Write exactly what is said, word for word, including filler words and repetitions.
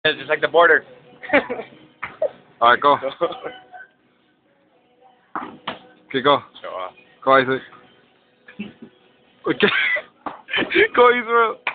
It's just like the border. Alright, go. Okay, go. Show off. Go, Isaac. Okay. Go, Israel.